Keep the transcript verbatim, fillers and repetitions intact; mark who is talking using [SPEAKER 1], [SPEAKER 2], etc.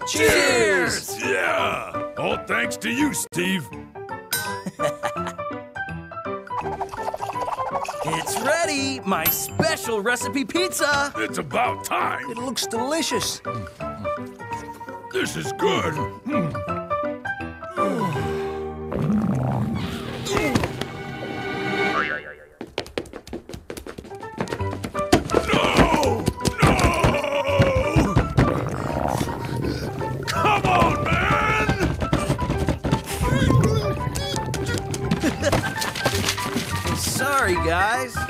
[SPEAKER 1] Cheers!
[SPEAKER 2] Yeah! All thanks to you, Steve.
[SPEAKER 1] It's ready! My special recipe pizza!
[SPEAKER 2] It's about time.
[SPEAKER 3] It looks delicious.
[SPEAKER 2] This is good. No! No! Come on, man!
[SPEAKER 1] Sorry, guys.